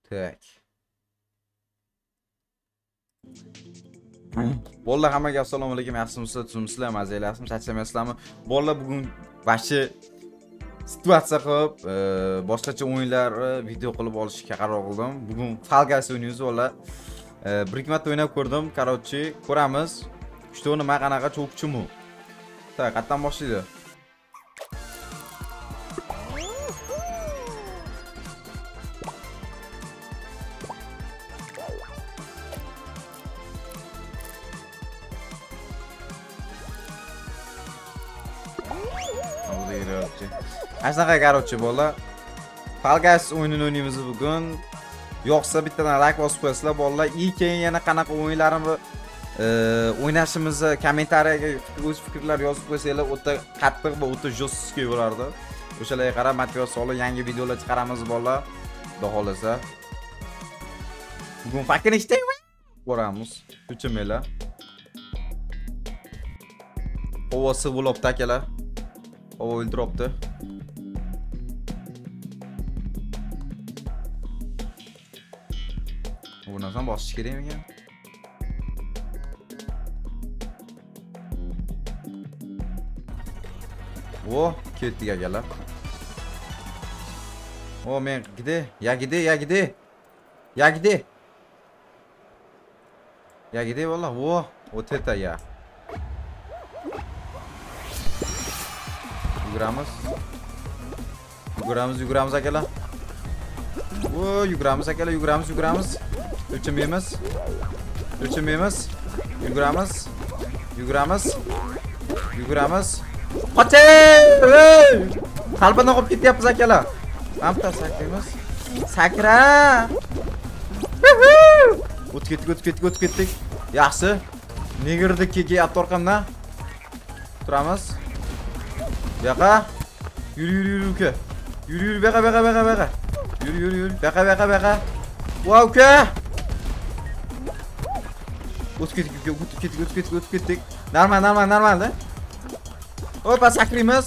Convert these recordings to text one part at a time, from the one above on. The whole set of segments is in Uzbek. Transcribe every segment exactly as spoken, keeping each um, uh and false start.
Tak. Bolalar hammaga assalomu alaykum. Yaxshimisizlar, tuzimsizlar, mazaylasizmi, charchamaysizlarmi? Bolalar bugun bashi situatsiya qilib, boshqacha o'yinlar video qilib olishga qaror qildim. Bugun Fall Guys o'ynaymiz bolalar. Bir ikki marta o'ynab ko'rdim. Qarochi, ko'ramiz. Что nima qanaqa cho'kchimi? Tak, qatdan boshlaydi. Aslında qarochi bola. Fall Guys o'yinini o'ynaymiz bugun. Yo'qsa bittadan like bosib qo'yasizlar bolalar. I keyin yana qanaqa o'yinlarni o'ynashimizni kommentariyaga o'z fikrlar yozib qo'ysanglar, o'ta qattiq va o'ta jo'stka bo'lardi. O'shalarga qarab motivatsiya olib yangi videolar chiqaramiz bolalar. Xudo xolasa. Bugun fakir ishtaymi? Ko'ramiz. Tuchimlar. Ovosi bo'libdi akalar. Ovo o'ldiribdi. Bundan sonra bosish kerakmi ekan? O, ketdik akalar. O, men gide, ya gide, ya gide. Ya gide. Ya gide vallahi. O, o teta ya. Yuguramiz. Yuguramiz, yuguramiz akalar. O, yuguramiz akalar, yuguramiz, yuguramiz. O'chmaymiz. O'chmaymiz. Yuguramiz. Yuguramiz. Yuguramiz. Qoching! Qalbini qo'yib ketyapmiz akalar. Hamta saklaymiz. Sakra! O'tib ketdik, o'tib ketdik, o'tib ketdik. Yaxshi. Negirdik keke atorqamdan. Turamiz. Buyoqqa. Yur, yur, yur uka. Yur, yur, buyoqqa, buyoqqa, buyoqqa, buyoqqa. Yur, yur, yur. Buyoqqa, buyoqqa, buyoqqa. Voy uka. O'tib ketdik, uka, o'tib ketdik, o'tib ketdik, o'tib ketdik. Normal, normal, normalda. Hoppa, saklaymiz.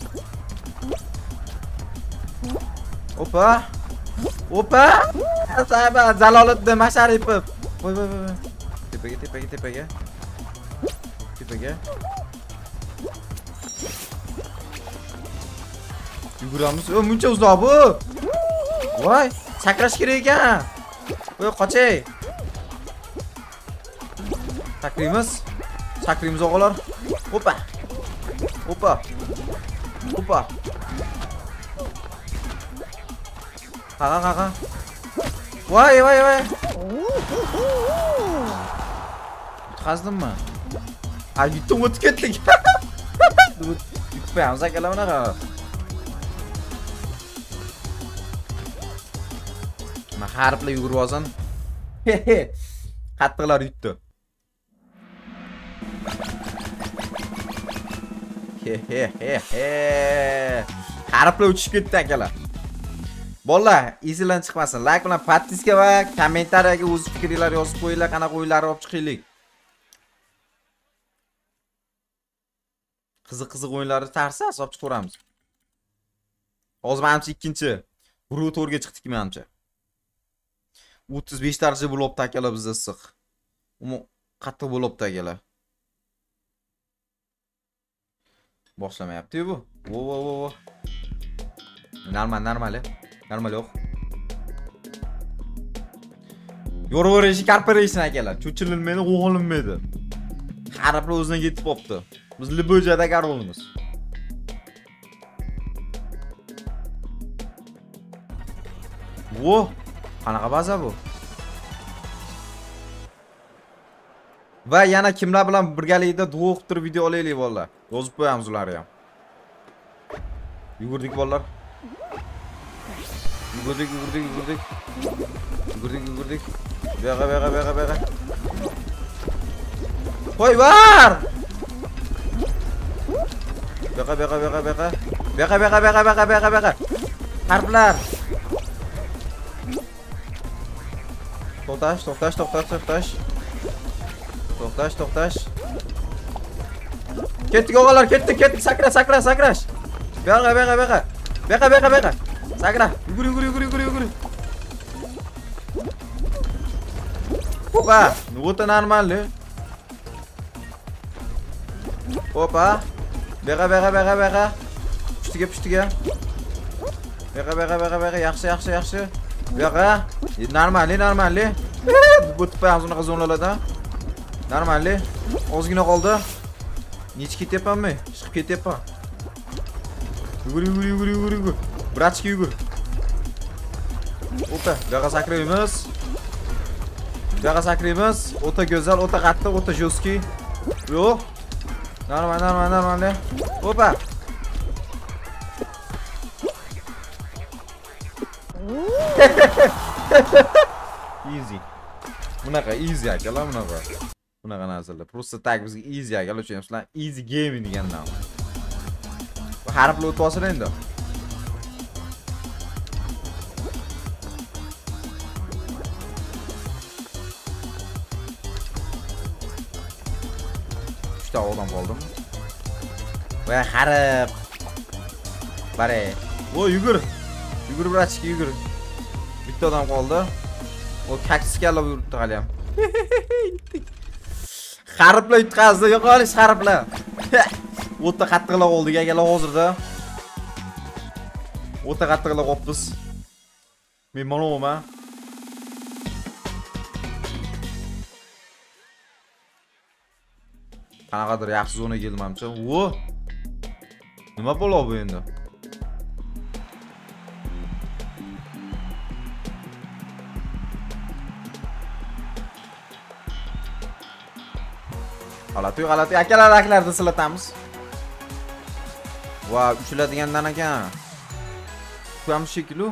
Hoppa. Hoppa. Sahaba Jaloliddin Masharipov. Voy, voy, voy. Tepaga, tepaga, tepaga. Tepaga. Yuguramiz. O, muncha uzoq bu. Voy, sakrash kerak ekan. Voy, qochay. Saklaymiz. Saklaymiz o'g'illar. Hoppa. Hoppa. Hoppa. Qaqa, qaqa. Voy, voy, voy. Tutqazdimmi? Ha, yutib o'tib ketdik. Yutib qo'yamiz akalar bunaqa. Mana harflar yugurib olsin. Qattiqlar yutdi. He he he he. Harflar uchib ketdi akalar. Bolalar, izidan chiqmasin. Like bilan podpiska va kommentariyaga o'z fikringizni yozib qo'yinglar, qanaqa o'yinlarni olib chiqaylik. Qiziq-qiziq o'yinlarni tarsa olib chiqaramiz. Hozir menimcha ikkinchi Bru to'rga chiqdik menimcha. o'ttiz besh daraja bo'libdi akalar bizda issiq. Umuman qattiq bo'libdi akalar. Boshlamayapti bu. Vo vo vo vo. Normal, normal. Normal yo'q. Yo'raverishi corporation akalar. Cho'chilinmaydi, o'g'ilmaydi. Harflar o'zidan ketib qopti. Biz libojada qarolimiz. Vo, qanaqa baza bu? Va yana kimlar bilan birgalikda duo qilib turib video olaylik bolalar. Yozib qo'yamiz ularni ham. Yugurdik bolalar. Yugurdik, yugurdik, yugurdik. Yugurdik, yugurdik. Buyoqqa, buyoqqa, buyoqqa, buyoqqa. Qo'y var! Buyoqqa, buyoqqa, buyoqqa, buyoqqa. Buyoqqa, buyoqqa, buyoqqa, buyoqqa, buyoqqa, buyoqqa. Harflar. To'xtash, to'xtash, to'xtash, to'xtash. To'xtash, to'xtash. Ketdik o'g'illar, ketdik, ketdik. Sakra, sakra, sakrash. Buyoqqa, buyoqqa, buyoqqa. Buyoqqa, buyoqqa, buyoqqa. Sakra. Yugur, yugur, yugur, yugur, yugur. Opa, o'ta normalli. Opa. Bega bega bega bega. Pushtiga pushtiga. Bega bega bega bega yaxshi yaxshi yaxshi. Bega. Normalli normalli. Bu tipamiz unaqa zonalarda. Normalli. Ozgina qoldi. Nechib ketyapmanmi? Chiqib ketyapman. Yugur yugur yugur yugur yugur. Bratchka yugur. Opa, bega sakraymiz. Bega sakraymiz. O'ta go'zal, o'ta qattiq, o'ta jo'ski. Yo'q. Normal, normal, normal. Opa. Easy. Bunaqa easy akalar, bunaqa. Bunaqa narsalar. Просто tak bizga easy akalar, tushunasizlar? Easy game degandan. Bu harflar o'tib olsin endi. uchta odam qoldim. Va harf. Bare. O yugur. Yugur bratchka yugur. Bitta odam qoldi. O kaktus kalla yuribdi hali ham. Harflar yutqazdi, yo'qolish harflar. O'ta qattiqlar qoldik akalar hozirda. O'ta qattiqlar qopmiz. Men mana o'ma. Qanaqadir yaxshi zona kelmamcha. Vo. Nima bo'ladi bu endi? G'alati, g'alati. Akalar aklarda silatamiz. Va, uchiladigandan ekan. Ko'ramiz shekilli.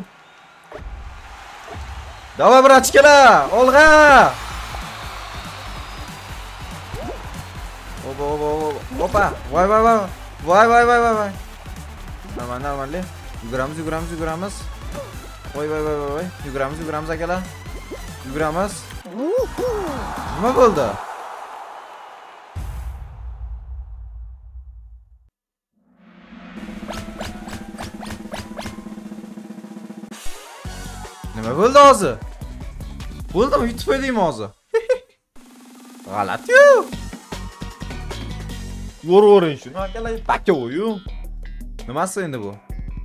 Davay bratchkalar, olg'a! Opa, opa, opa. Voy, voy, voy. Voy, voy, voy, voy. Normal, normalli. Yuguramiz, yuguramiz, yuguramiz. Voy, voy, voy, voy. Yuguramiz, yuguramiz akalar. Yuguramiz. Nima bo'ldi? Nima bo'ldi hozir? Bo'ldimi? Yutib qo'ydingmi hozir? G'alati-yu. Yo'ravering shuni akalar, bakka o'yu. Nimasi endi bu?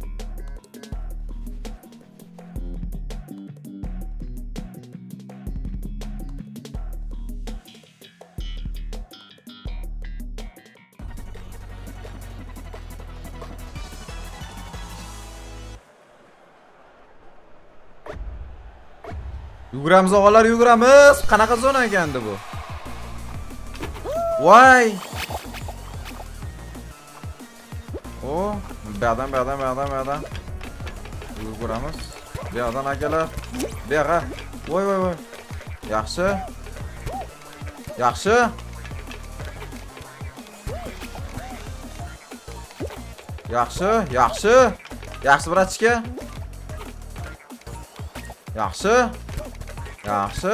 Yuguramiz og'alar, yuguramiz. Qanaqa zona ekandi bu? Voy. O, bu yoqdan, bu yoqdan, bu yoqdan, bu yoqdan. Yuguramiz. Bu yoqdan akalar. Bu yoqqa. Voy, voy, voy. Yaxshi. Yaxshi. Yaxshi, yaxshi. Yaxshi bratchka. Yaxshi. Yaxshi.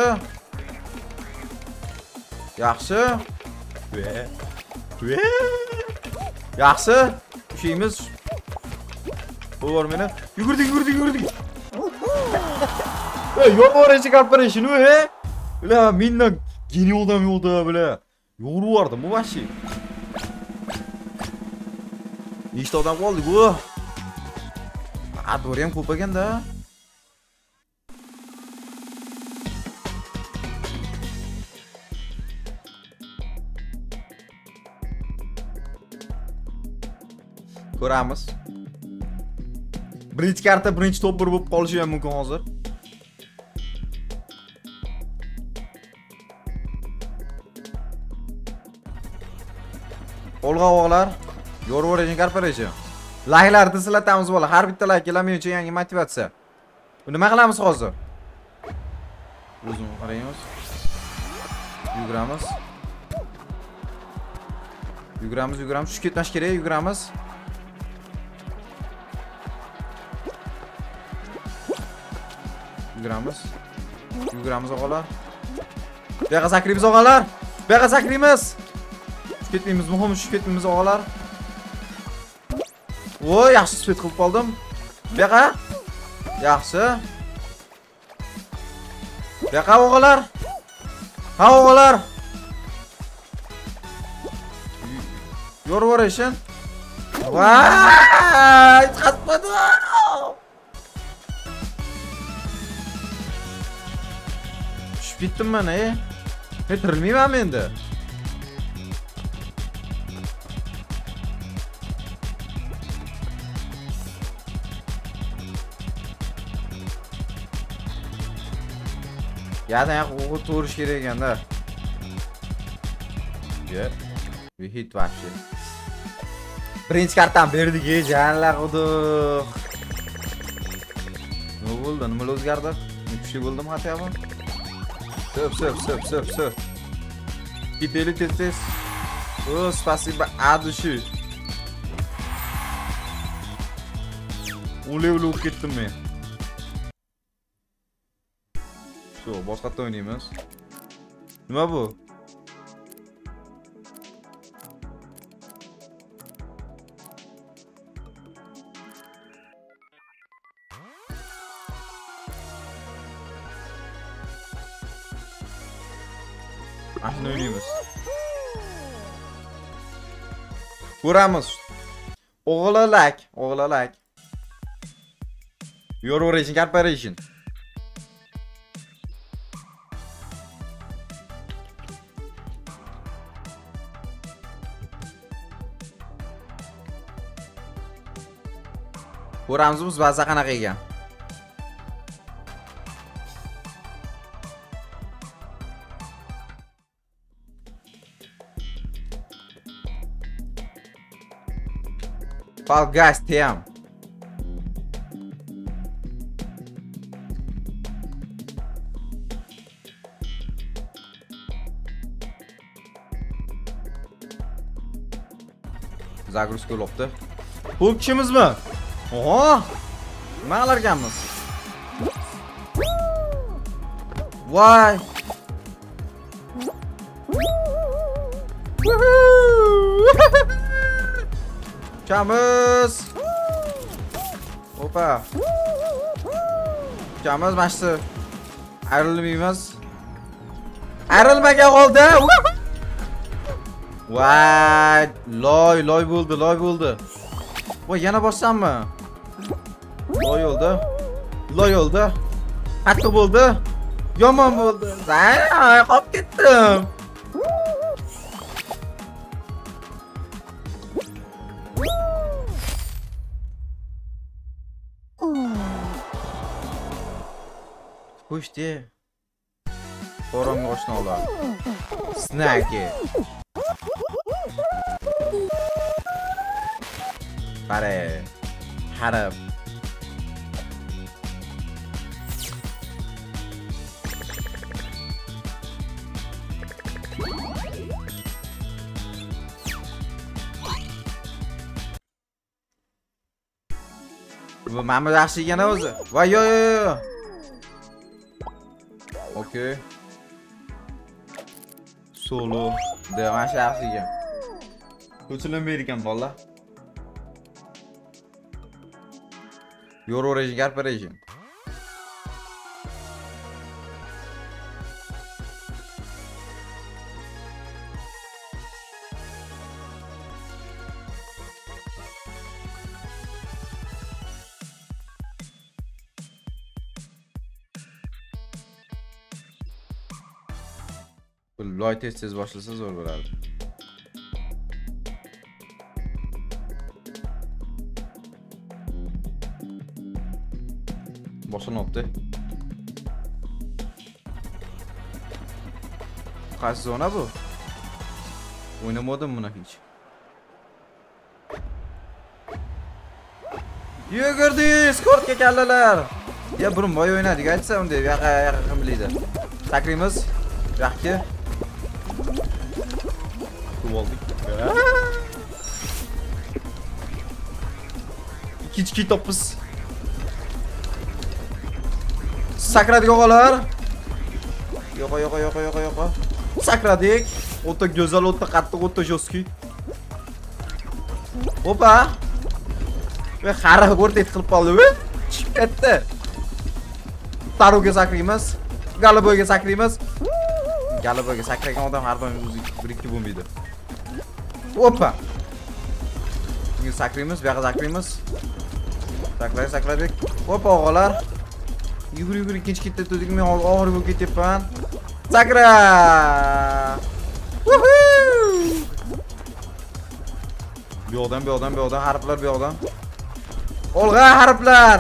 Yaxshi. Ve. Ve. Yaxshi. Tushimiz. Bo'lar meni. Yugurdik, yugurdik, yugurdik. Ey, yo'q gapirish shuni, he? Bila, mendan geni odam yo'qda, bila. Yo'g'ri vardim bu vashi. Nechta odam qoldi bu? Ador ham ko'p ekanda. Ko'ramiz. Birinchi karta birinchi top bir bo'lib qolishi ham mumkin hozir. Olg'a o'g'lar, yo'ravering korporatsiya. Laylarni silatamiz bola. Har bitta layk kelar men uchun yangi motivatsiya. Bu nima qilamiz hozir? O'zim qaraymiz. Yuguramiz. Yuguramiz, yuguramiz. Tushib ketmash kerak, yuguramiz. Yuguramiz. Yuguramiz o'g'lar. Bu yoqqa sakraymiz o'g'lar. Bu yoqqa sakraymiz. Tushib ketmaymiz, muhim tushib ketmaymiz o'g'lar. Voy, yaxshi split qilib qoldim. Bu yoqqa. Yaxshi. Bu yoqqa o'g'lar. Ha o'g'lar. Yorvorishsin. Vay, qatmadi. Tushib ketdim mana, ey. Men tirilmayman endi. Yerdan yoqqa to'rish kerak ekanda. Ye. Bir hit вообще. Birinchi kartdan berdik, ey, janlar xudo. Nima bo'ldi? Nima o'zgardi? Kuchli bo'ldimi xatami? Söp, söp, söp, söp, söp. Giteli tez-tez. Oh, спасибо, adushi. Ule-ule o'tib ketdim men. Shu, boshqatda o'ynaymiz. Nima bu? Ashuni o'ynaymiz. Ko'ramiz. O'g'lalak, o'g'lalak. Yorvorishing, corporation. Ko'ramiz biz baza qanaqa ekan. Fall Guys tem. Zagrus ko'lopdi. Bu kishimizmi? Oha! Nima qilarkanmiz? Voy! Chamiz! Opa! Chamiz mashti. Ayrilmaymiz. Ayrilmagan qoldi. Voy! Loy, loy bo'ldi, loy bo'ldi. Voy, yana bossammi? Loy oldu. Loy oldu. Qattiq bo'ldi. Yomon bo'ldi. Ay, qolib ketdim. Qo'shdi. Qorong'i oshnolar. Snaki. Qara. Harab. Bu mana yaxshi ekan o'zi. Voy yo yo yo. Okay. Solo. Demak yaxshi ekan. Ko'chilinmaydi ekan bola. Yorvorishing, corporation. Loy tez-tez boshlasa zo'r bo'lardi. Boshlanibdi. Qaysi zona bu? O'ynamadim buni hech. Yugurdik, kortga kallalar. Ya burun boy o'ynadik, aytsam unda yaqa yaqa qimlaydi. Sakrimiz. Yaxki. Oldik. İki topuz. Sakradik o'g'lar. Yo'qa, yo'qa, yo'qa, yo'qa, yo'qa. Sakradik. O'ta go'zal, o'ta qattiq, o'ta jo'ski. Opa. Ve xara o'rtak qilib qoldi-ku. Chiqib ketdi. Taruga sakraymiz. Galaboyga sakraymiz. Galibaga sakragan odam har doim o'zi bir ikki bo'lmaydi. Hoppa. Şimdi sakraymiz, bu yoqqa sakraymiz. Sakray, sakladik. Hoppa o'g'alar. Yugur yugur ikkinchi ketda turdik, men og'ir bo'lib ketyapman. Sakra! Woohoo! Bu yoqdan, bu yoqdan, bu yoqdan harflar bu yoqdan. Olg'a harflar.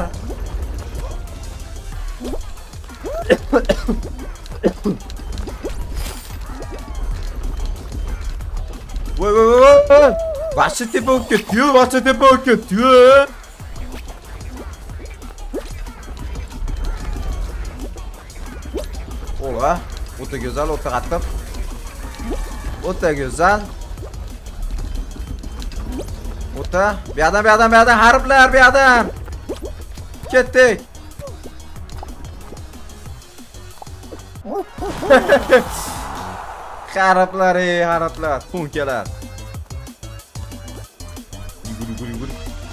Voy voy voy. Başka tepe ok ketdi-yu, başka tepe ok ketdi-yu. Ola, o'ta go'zal, o'ta qattiq. O'ta go'zal. O'ta, bu yoqdan, bu yoqdan, bu yoqdan harflar, bu yoqdan. Ketdik. Harflar, ey harflar, funkalar. Yugur yugur yugur.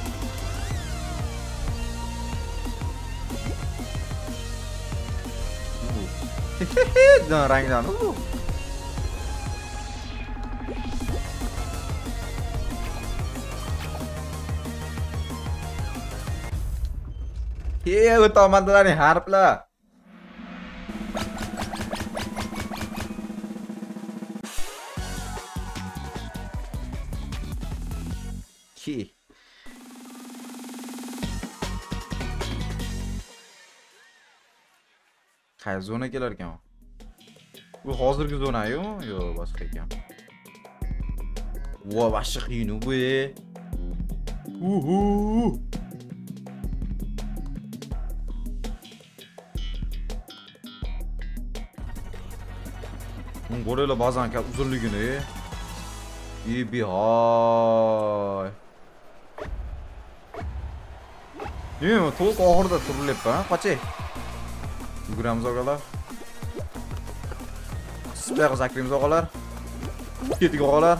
Dan rangdan. Hey, o'tolmadilar harflar. Ki. Qaysi zona kelar ekan? Bu hozirgi zona-yu, yo'q, boshqa ekan. Vo, boshqa qiyin bu. Uhu. Bunun qo'raylar ba'zan uzunligini. İyi bir hay. Değil mi? To'liq oxirida turilyapti, ha? Qoching. Yuguramiz og'alar. Siz bu yoqqa sakraymiz og'alar. Ketdik og'alar.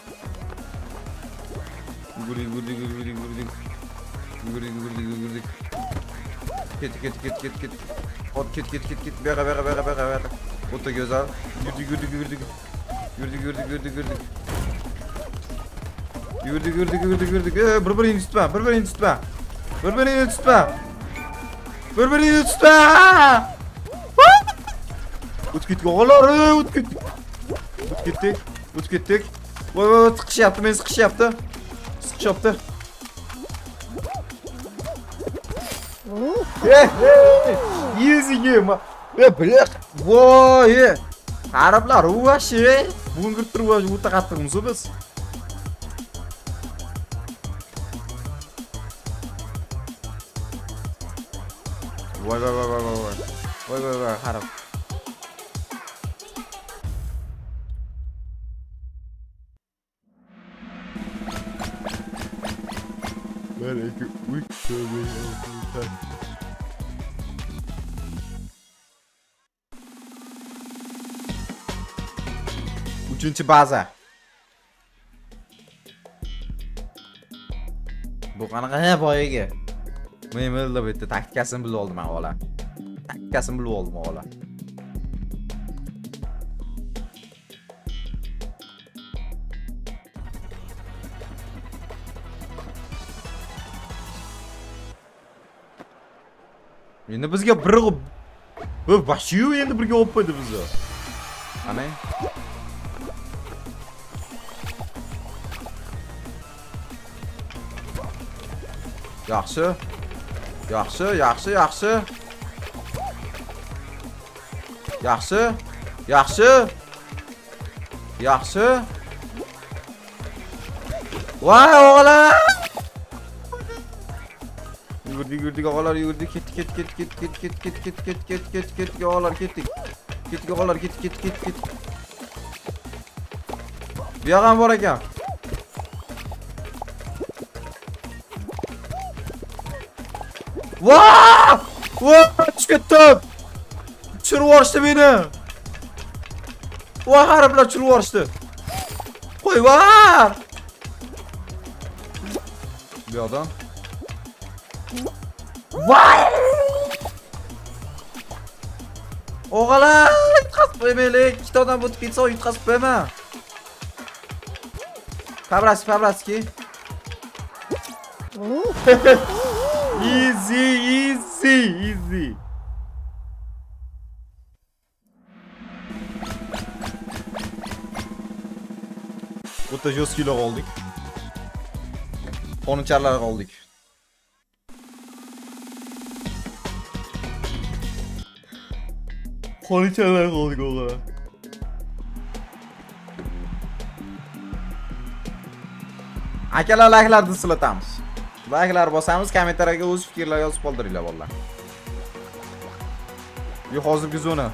Yugurdik, yugurdik, yugurdik, yugurdik. Yugurdik, yugurdik, yugurdik. Ketdik, ketdik, ketdik, ketdik, ketdik. Hop, ket, ket, ket, ket. Bu yoqqa, bu yoqqa, bu yoqqa, bu yoqqa. O'ta go'zal. Yurdik, yurdik, yurdik. Yurdik, yurdik, yurdik, yurdik. Yurdik, yurdik, yurdik, yurdik. Ee, bir-birini tutma, bir-birini tutma. Bir-birini tutma. Bir-birini tutma. O'tib ketdik o'g'illar, o'tib ketdik. O'tib ketdik, o'tib ketdik. Voy voy, siqishyapti, meni siqishyapti. Siqishyapti. Eh, yezigim. E, bileq. Voy. Arablar uvashi. Bugun kirib turib o'ta qattiqmiz biz. Voy voy voy voy voy. Voy voy voy, qarab. bir ikki uch dört uchinchi baza. Bu qanaqa boyaga? Men bilib bitta taktikasini bilib oldim men ola. Taktikasini bilib oldim ola. Endi bizga bir bu bashiyu endi birga olib qo'ydi bizni. Ana. Yaxshi. Yaxshi, yaxshi, yaxshi. Yaxshi. Yaxshi. Yaxshi. Voy o'g'lar. Yugurdik, yugurdik o'g'lar, yugurdik. Ketdik, ketdik, ketdik, ketdik, ketdik, ketdik, ketdik, ketdik, ketdik, ketdik o'g'lar, ketdik. Ketdik o'g'lar, ketdik, ketdik, ketdik, ketdik. Bu yoq ham bor ekan. Vaa! Vaa! Chiqdim. Tushirib yuborishdi meni. Voy, harflar tushirib yuborishdi. Qo'y, var. Bu yoqdan. Voy! O'g'lan, yutqazib qo'ymaylik. Ikkita odam o'tib ketsa, yutqazib qo'yma. Pabras, Pabraski. Easy, easy, easy. O'ta jo'skilar qoldik. Qo'nicharlar qoldik. Qo'nicharlar qoldik o'g'lan. Akalar like'larni silatamiz. Like'lar bosamiz, kommentariyga o'z fikrlaringizni yozib qoldiringlar bolalar. Bu hozirgi zona.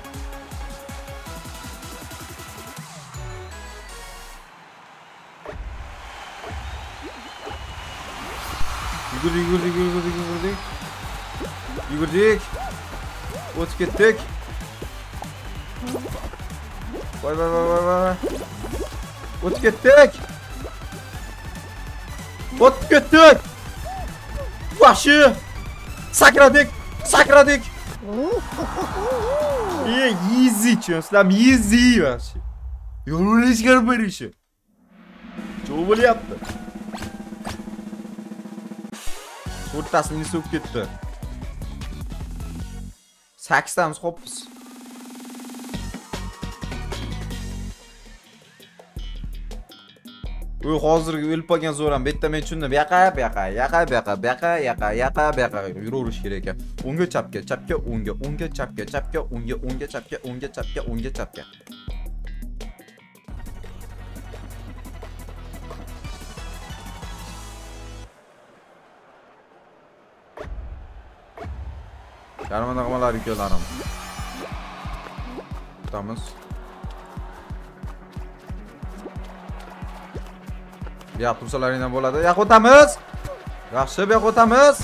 Yugurdik, yugurdik, yugurdik, yugurdik. Yugurdik. O'tib ketdik. Voy voy voy voy voy. O'tib ketdik. O'tib ketdik. Başı. Sakradik. Sakradik. İyi, easy çözsem easy başı. Yolunu çıkarıp verişi. Çoğu böyle yaptı. Ortasını soğuk gitti. Saksamiz hopuz. U hozirgi o'lib qolgan zo'ram bitta men tushundim. Bu yoqqa, bu yoqqa, yoqqa, bu yoqqa, bu yoqqa, yoqqa, yoqqa, bu yoqqa yuraverish kerak ekan. O'ngga chapga, chapga, o'ngga, o'ngga chapga, chapga, o'ngga, o'ngga chapga, o'ngga chapga, o'ngga chapga. Yarmada qamalar yuklarim. Tutamiz. Bu yoq tursalaringdan bo'ladi. Yoq o'tamiz. Yaxshi, bu yoq o'tamiz.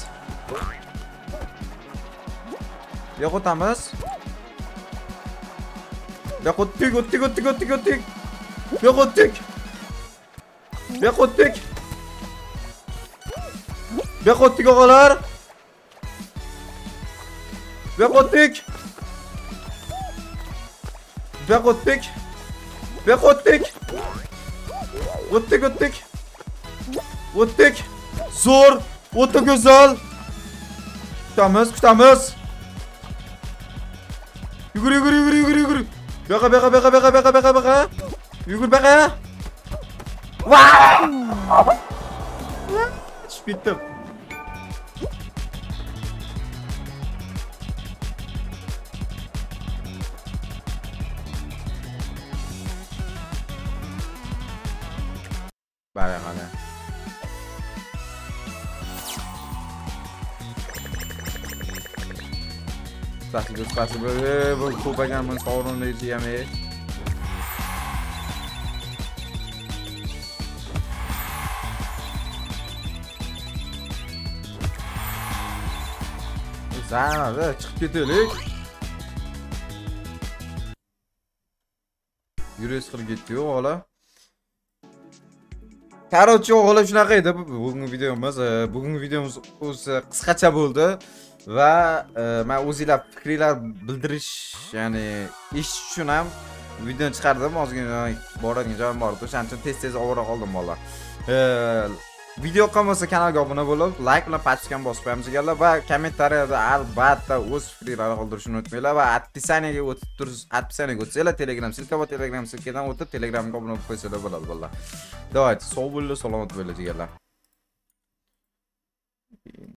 Bu yoq o'tamiz. Bu yoq o'tdik, o'tdik, o'tdik, o'tdik, o'tdik. Bu yoq o'tdik. Bu yoq o'tdik. Bu yoq o'tdik o'g'alar. Bu yoq o'tdik. Bu yoq o'tdik. Bu yoq o'tdik. O'tdik, o'tdik. O'tdik. Zo'r, o'ta go'zal. Kutamiz, kutamiz. Yugur, yugur, yugur, yugur, yugur. Baqa, baqa, baqa, baqa, baqa, baqa, baqa. Yugur, baqa. Vaaay! Tushib ketdim. Barakala. Spasibo, spasibo. Bu ko'payganman sovrinlarni yeyamay. Sana, chiqib ketaylik. Yurish qilib ketdi-yu, o'g'la. Короче, o'g'lim shunaqa edi bugungi videomiz. Bugungi videomiz o'zi qisqacha bo'ldi va men o'zingizlar fikringlar bildirish, ya'ni eshitish uchun ham videoni chiqardim. Ozgina boradigan joyim bor edi. O'shaning uchun tez-tez ovora qoldim bolalar. Video yoqqanmasa kanalga obuna bo'lib, like bilan pachkani bosib qo'yamiz ekanlar va kommentariyada albatta o'z fikringizni qoldirishni unutmanglar va opisiyaga o'tib tursiz, opisiyaga o'tsanglar Telegram silka va Telegram silkadan o'tib Telegramga obuna bo'lib qo'ysanglar bo'ladi bolalar. Давайте, sog' bo'linglar, salomat bo'linglar jigarlar.